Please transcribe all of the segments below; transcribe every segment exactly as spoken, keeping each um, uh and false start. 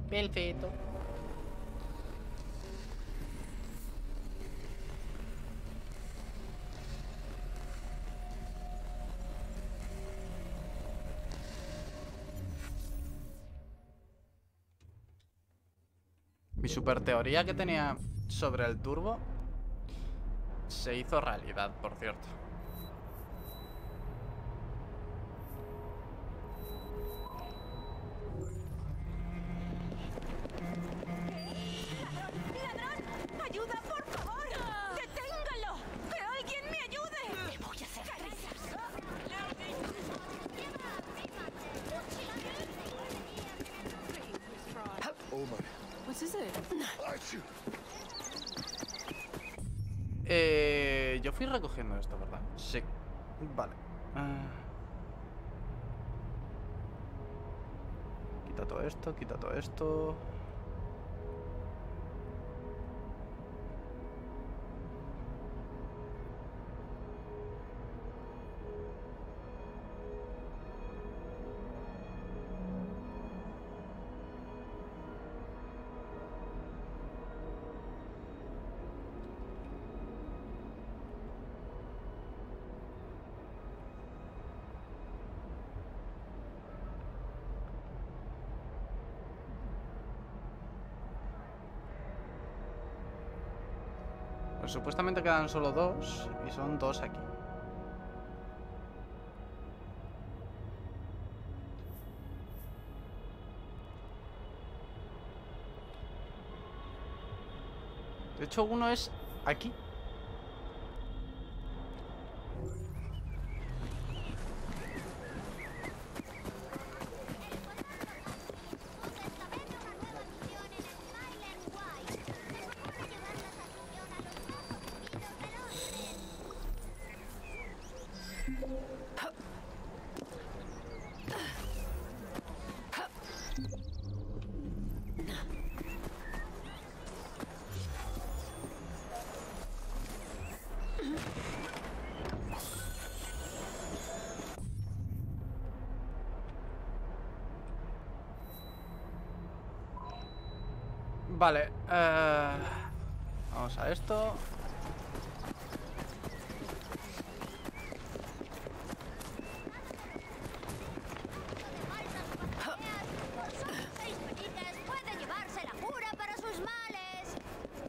Perfecto. Mi super teoría que tenía sobre el turbo se hizo realidad, por cierto. ¡Ladrón! ¡Ayuda, por favor! ¡Deténgalo! ¡Que alguien me ayude! ¡Le voy a hacer risas! Oh my. What is it? Eh, yo fui recogiendo esto, ¿verdad? Sí. Vale. Ah. Quita todo esto, quita todo esto. Pues supuestamente quedan solo dos y son dos aquí. De hecho, uno es aquí. Vale, eh, vamos a esto. Puede llevarse la cura para sus males.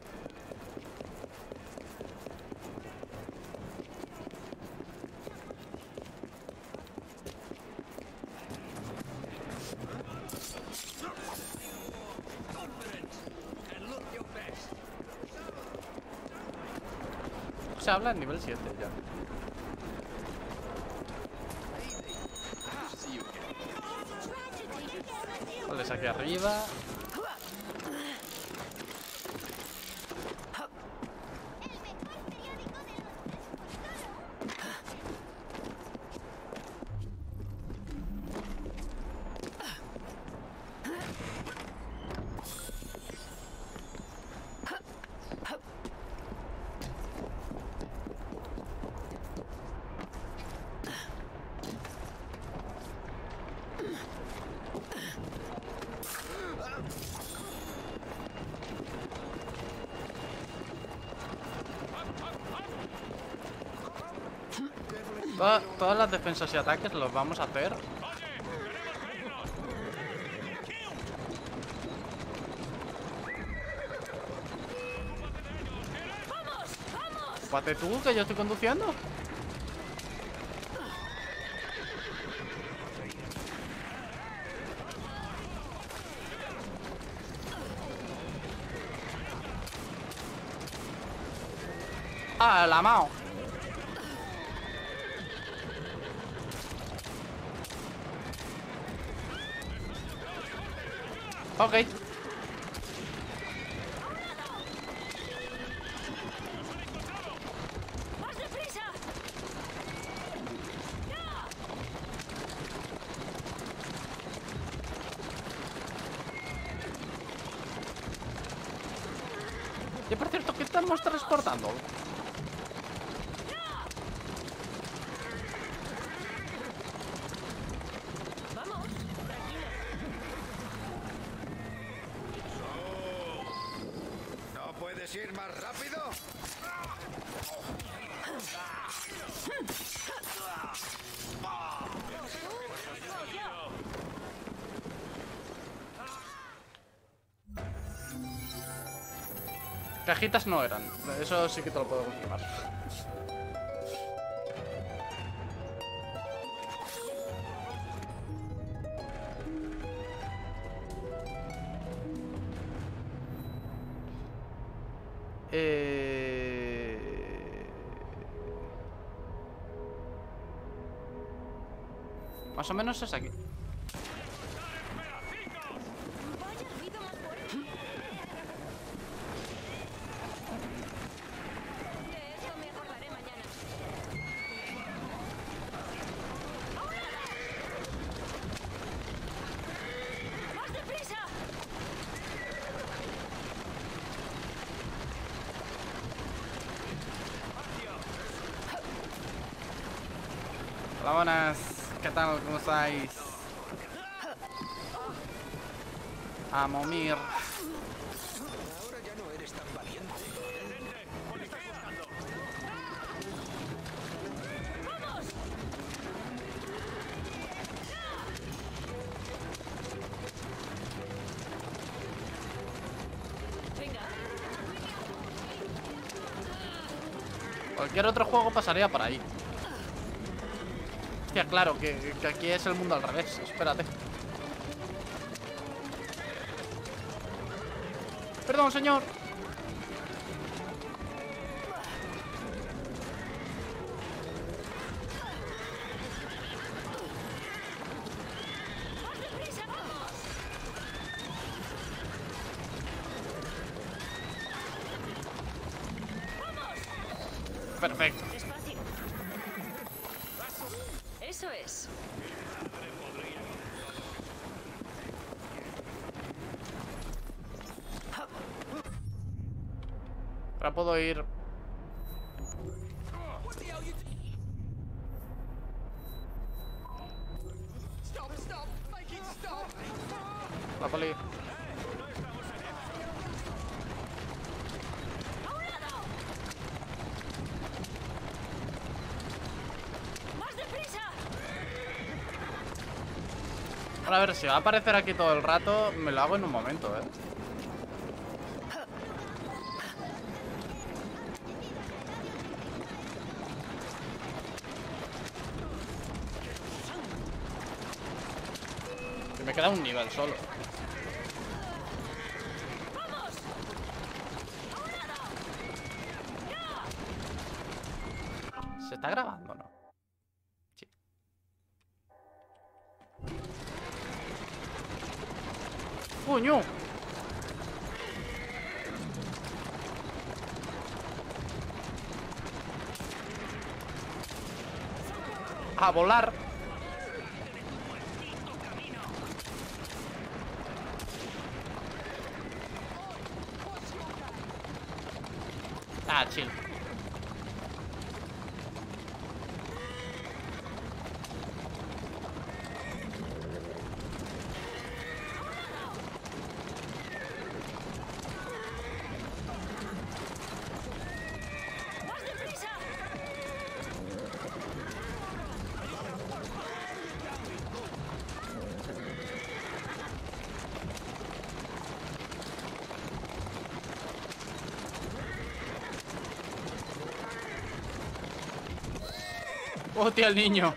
Se habla en nivel siete ya. Vale, es aquí arriba. Toda- todas las defensas y ataques los vamos a hacer. Pate tú, que yo estoy conduciendo. Ah, la mao. Ok. ¡Más deprisa! Y por cierto, ¿qué estamos transportando? ¡Vamos! ¿Puedes ir más rápido? Cajitas no eran. Eso sí que te lo puedo confirmar. Eh... Más o menos es aquí. Vaya ruido más fuerte. De esto me acordaré mañana. ¡A un lado! ¡Más deprisa! Hola, buenas. ¿Qué tal? ¿Cómo estáis? A momir. Ahora ya no eres tan valiente. Venga. Cualquier otro juego pasaría por ahí. Hostia, claro, que, que aquí es el mundo al revés. Espérate. Perdón, señor. ¡Más deprisa! ¡Vamos! Perfecto. Despacio. Eso es. Ahora puedo ir. La poli. ¡A un lado! ¡Más deprisa! Ahora a ver, si va a aparecer aquí todo el rato, me lo hago en un momento, eh. Que me queda un nivel solo. ¡Vamos! ¡A un lado! ¡Ya! ¿Se está grabando o no? Sí. ¡Puño! A volar. Ah, chill. ¡Más deprisa! ¡Hostia, el niño!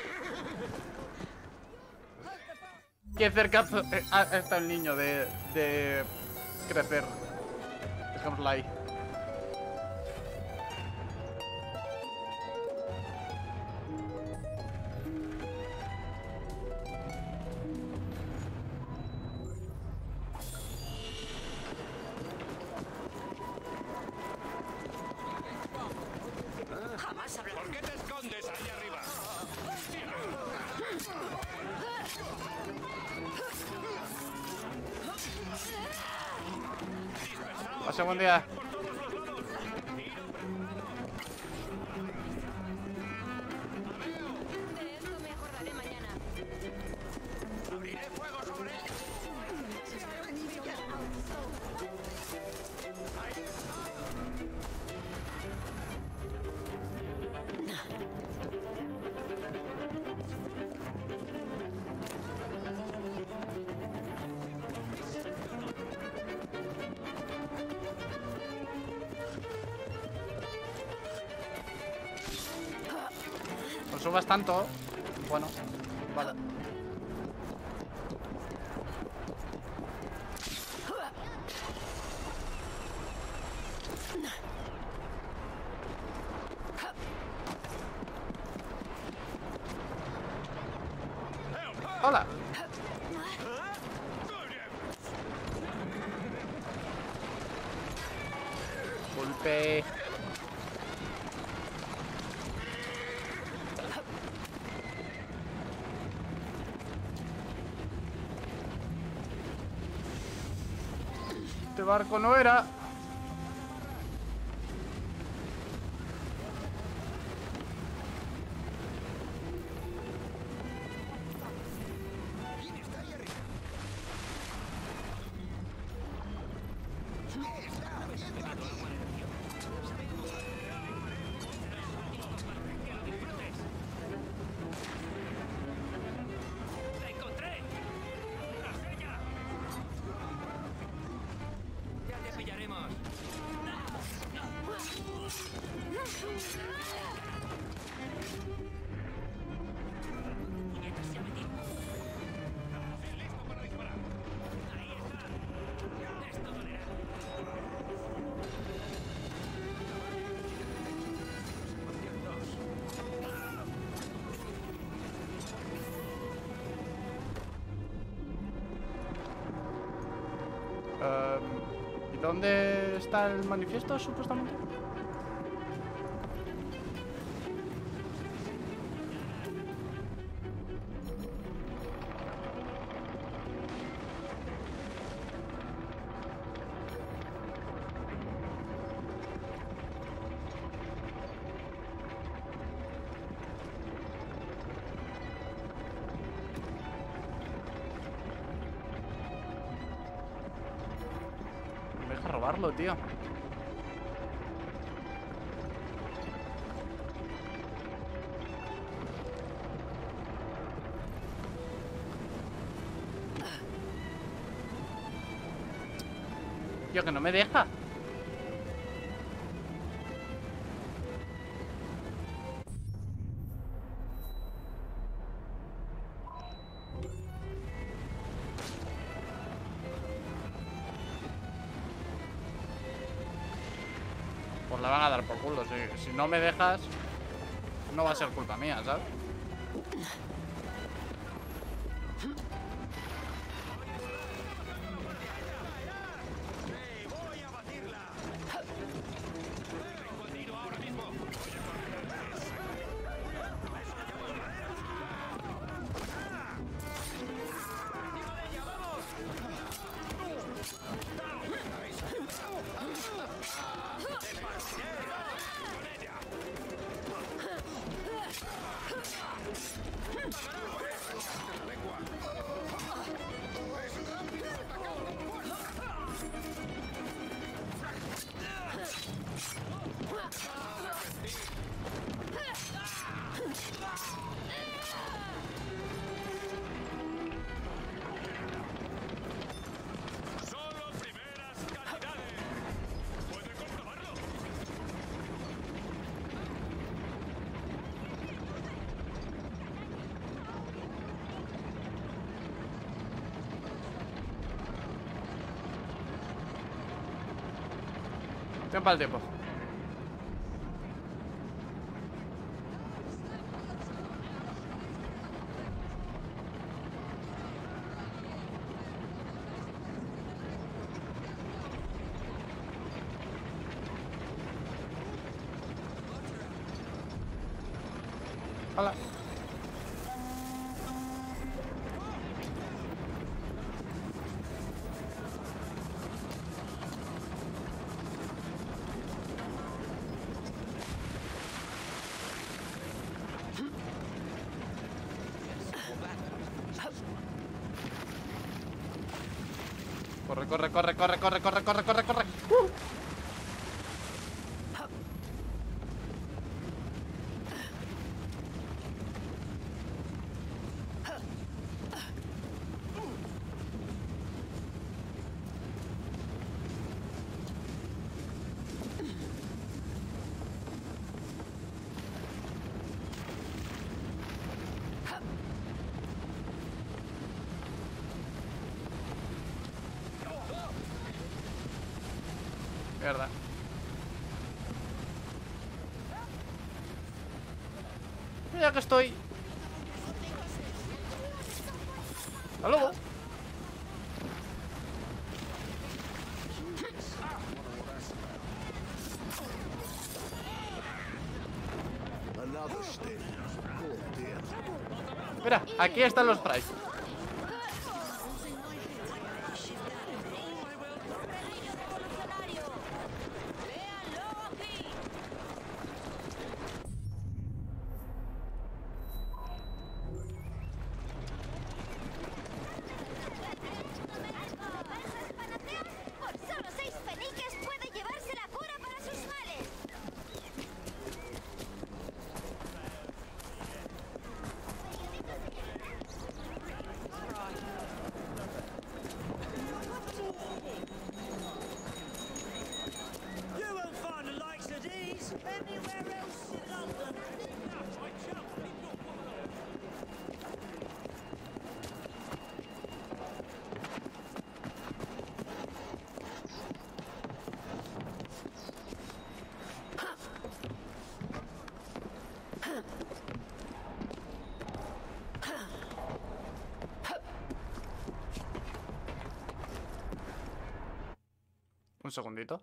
Qué cerca ha está el niño de, de crecer. Dejémoslo ahí. Jamás hablaré. ¿Por qué te escondes ahí arriba? Pase buen día. De esto me acordaré mañana. Abriré fuego sobre él. subas tanto. Bueno, vale. Hola. Golpe. Este barco no era. ¿Quién está ahí arriba? ¿Qué está haciendo aquí? ¡La encontré! ¡Tras ella! ¡Ya te pillaremos! ¡Puñetas, se ha metido! ¡Listo para disparar! ¡Ahí está! ¡Esto dolerá! Um, ¿Y dónde está el manifiesto, supuestamente? Me deja robarlo, tío. Tío, que no me deja. Pues la van a dar por culo. Si, si no me dejas, no va a ser culpa mía, ¿sabes? ¡Voy a batirla! ¡Continúa ahora mismo! ¡Solo primeras calidades! ¿Puede comprobarlo? Tiempo al tiempo. Hola. Corre, corre, corre, corre, corre, corre, corre, corre, corre. Uh. Mierda. Ya que estoy. Hasta luego. Another stick. Oh, dear. Mira, aquí están los Price. ¡Léanlo aquí! Por solo seis peniques puede llevarse la cura para sus males. You won't find the likes of these anywhere else in London. Un segundito.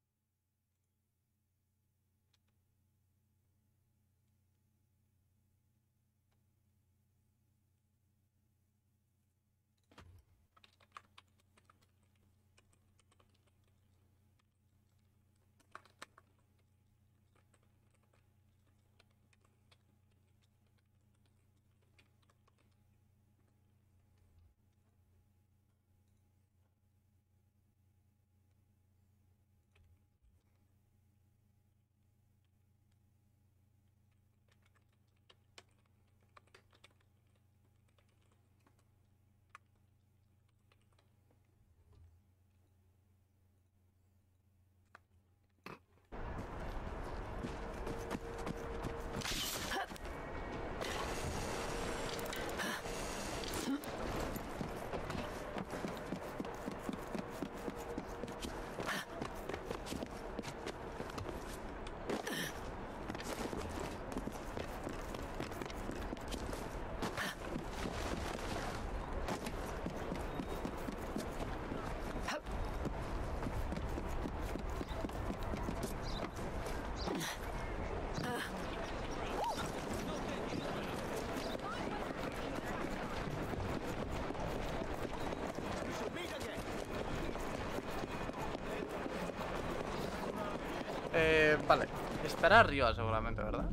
Eh, vale. Estará arriba seguramente, ¿verdad?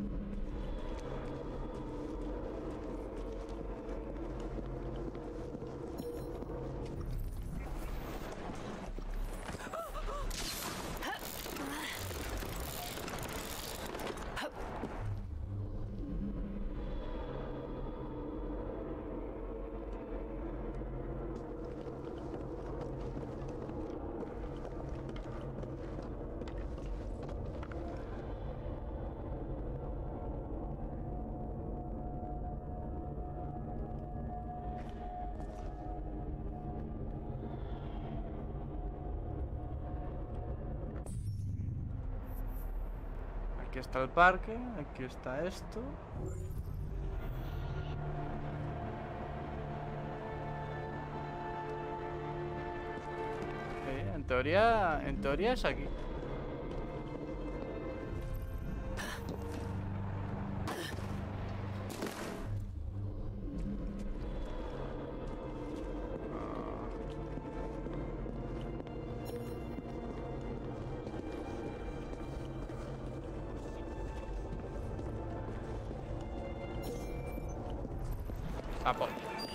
Aquí está el parque, aquí está esto. Eh, en teoría, en teoría es aquí. Ah, pues.